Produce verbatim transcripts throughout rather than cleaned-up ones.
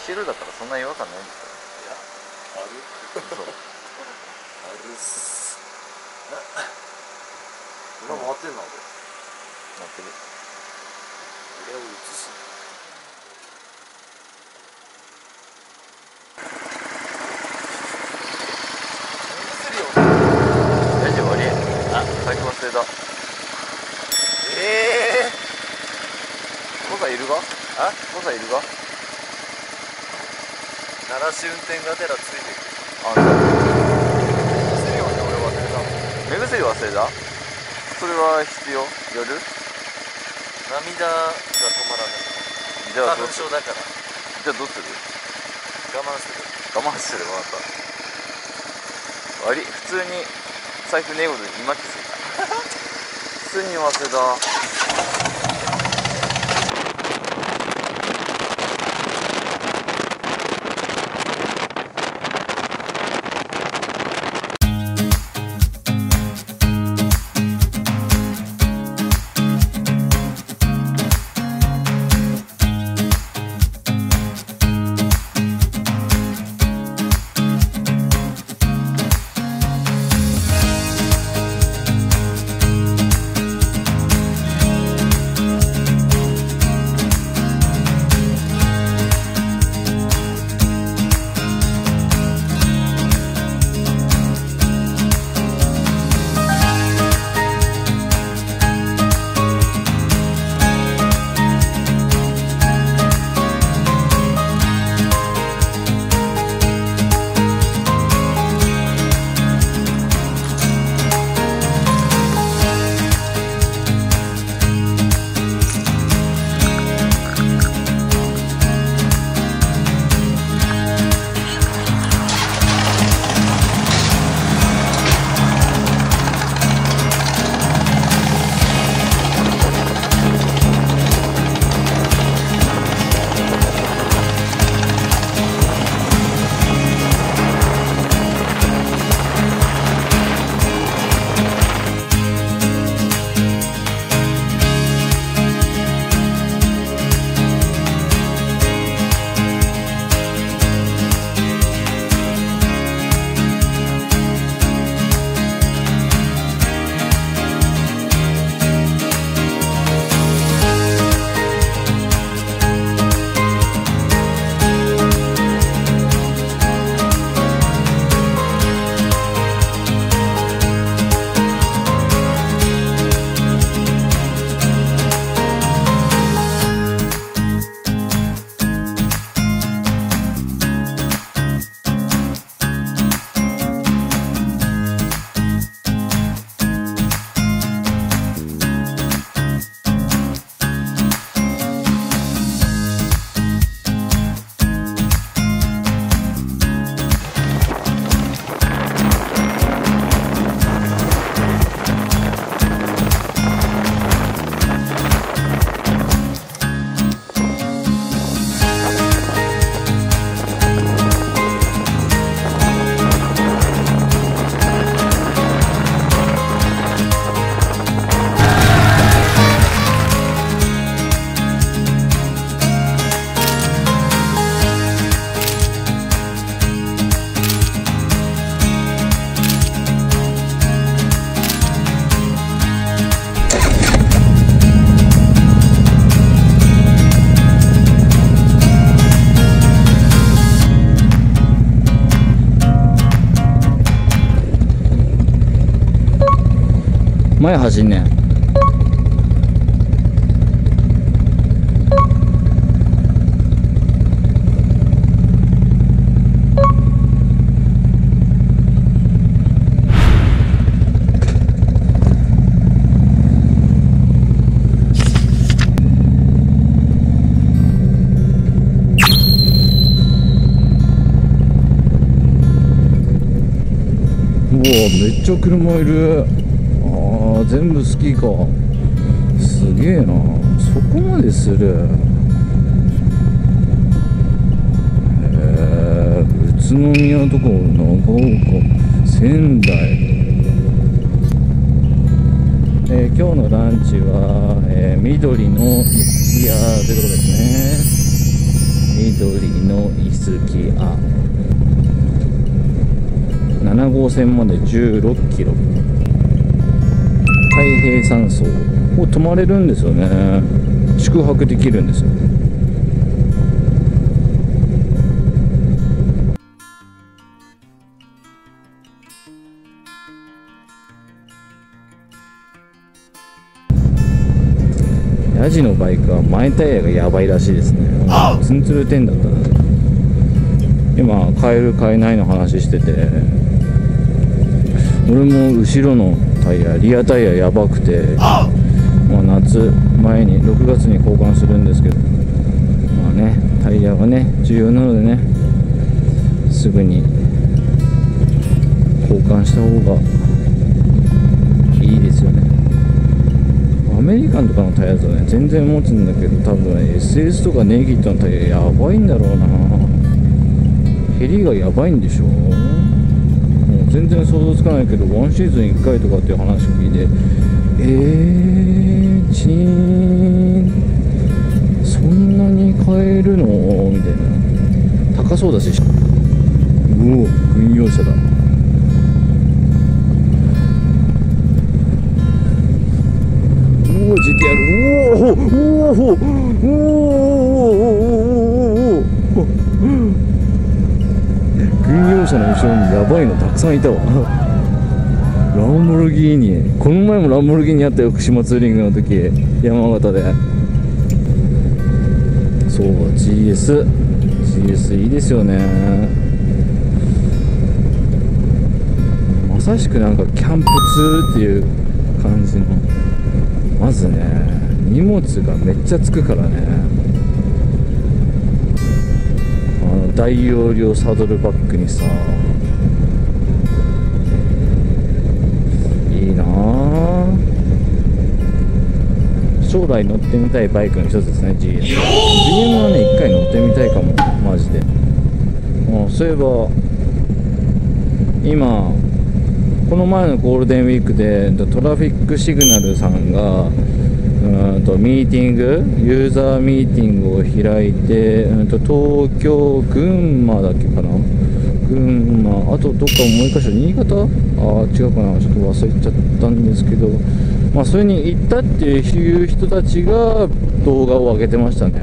走るだからそんな違和感ないんですよ。 いや、あるそうあるっす。今回ってんな、俺。 なってる。 俺を映す。 レジ終わり。あ、財布忘れた。 ええコザいるが？ あ、 コザいるが？ 鳴らし運転がてらついてくる。 あ、そう。 薬をね、俺忘れたもん。 目薬忘れた？それは必要？夜？ 涙が止まらない。 じゃあ花粉症だから。 じゃあどうする？ 我慢する。 我慢する。分かった。悪い、普通に財布ねえことに今気づいた。普通に忘れた。 前走んねん。うわ、めっちゃ車いる。ああ、全部好きか。すげえな、そこまでする。へえ、宇都宮とか長岡、仙台。えー、今日のランチは、えー、緑のいやーというところですね。 緑のイスキアなな号線までじゅうろっキロ、太平山荘を泊まれるんですよね。宿泊できるんですよ。ヤジのバイクは前タイヤがやばいらしいですね。ツンツルテンだったな。今買える買えないの話してて、俺も後ろのタイヤリアタイヤやばくて、まあ、夏前にろくがつに交換するんですけど、まあねタイヤがね重要なのでね、すぐに交換した方がいいですよね。アメリカンとかのタイヤだとね全然持つんだけど、多分 エスエス とかネギットのタイヤやばいんだろうな。減りがやばいんでしょ。もう全然想像つかないけど、ワンシーズンいっかいとかっていう話を聞いて、えーチーンそんなに買えるのみたいな。高そうだし、うお軍用車だ。ジーティーアール、おおおおおお軍用車の後ろにやばいのたくさんいたわ。ランボルギーニ、この前もランボルギーニあったよ、福島ツーリングの時山形で。そう ジーエス ジーエス いいですよね。まさしくなんかキャンプツーっていう感じの。まずね荷物がめっちゃつくからね。あの大容量サドルバッグにさ、いいなあ。将来乗ってみたいバイクの一つですね ジーエス。 ビーエム はね一回乗ってみたいかもマジで。あそういえば今この前のゴールデンウィークでトラフィックシグナルさんがうんとミーティングユーザーミーティングを開いて、うんと東京群馬だっけかな、群馬あとどっかもう一箇所新潟、あ違うかな、ちょっと忘れちゃったんですけど、まあそれに行ったっていう人たちが動画を上げてましたね。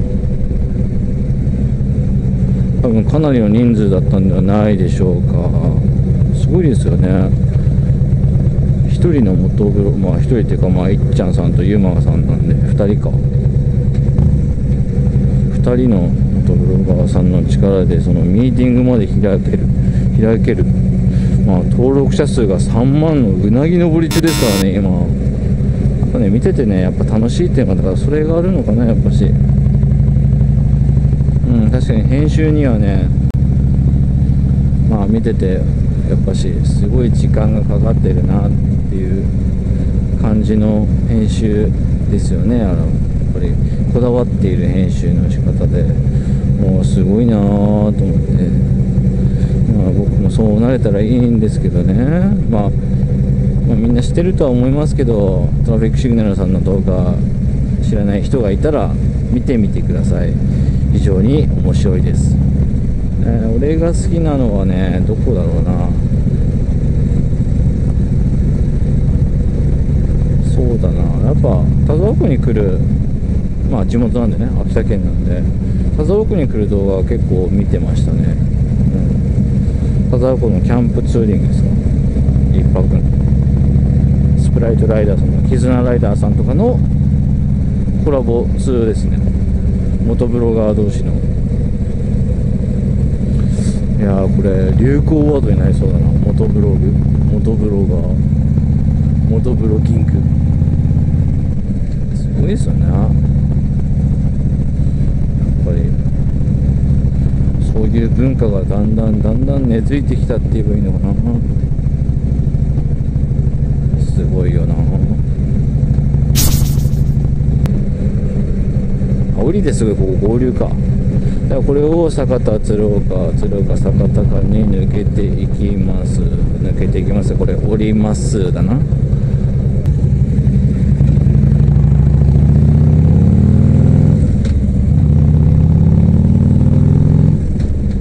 多分かなりの人数だったんではないでしょうか。すごいですよね。ひとりの元ブロまあひとりっていうか、まあいっちゃんさんとゆうまさんなんでふたりか、ふたりの元ブロガーさんの力でそのミーティングまで開ける開けるまあ登録者数がさんまんのうなぎ登り中ですからね今。やっぱね見ててねやっぱ楽しいっていうのがだからそれがあるのかなやっぱし。うん確かに編集にはねまあ見ててやっぱしすごい時間がかかってるなっていう感じの編集ですよね。あのやっぱりこだわっている編集の仕方でもうすごいなぁと思って、まあ、僕もそうなれたらいいんですけどね、まあ、まあみんな知ってるとは思いますけどトラフィックシグナルさんの動画知らない人がいたら見てみてください。非常に面白いです。えー、俺が好きなのはねどこだろうな。そうだなやっぱ田沢湖に来るまあ地元なんでね秋田県なんで田沢湖に来る動画は結構見てましたね、うん、田沢湖のキャンプツーリングですか一泊のスプライトライダーさんの絆ライダーさんとかのコラボツーですね。元ブロガー同士のいやーこれ流行ワードになりそうだな。元ブログ元ブロガー元ブロギングすごいですよね。やっぱりそういう文化がだんだんだんだん根付いてきたって言えばいいのかな。すごいよな。あ降りてすぐここ合流か。だからこれを酒田鶴岡鶴岡酒田間に抜けていきます。抜けていきます。これ降りますだな。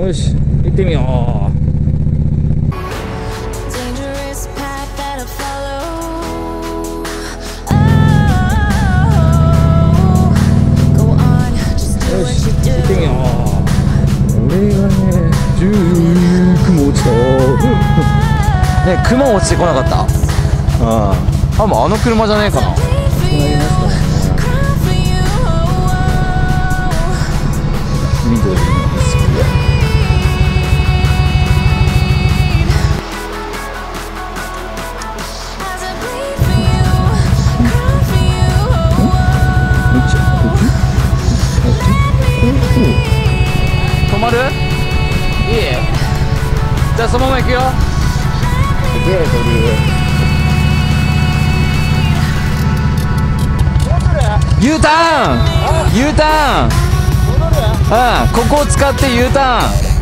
よし行ってみよう。 Dangerous path that I follow. Oh, go on, just do よ what し you 行ってみよ do. う。俺がねジュー雲落ちたね、雲落ちてこなかった。 ああ多分あの車じゃねえかな。 こうなりましたもんね。 Cry for you. 緑の景色が As I bleed for you, cry for you. こっちこっちこっち止まる？いい？じゃあそのまま行くよ。 すげえ鳥。 U ターン U ターンうん、ここを使って U ターン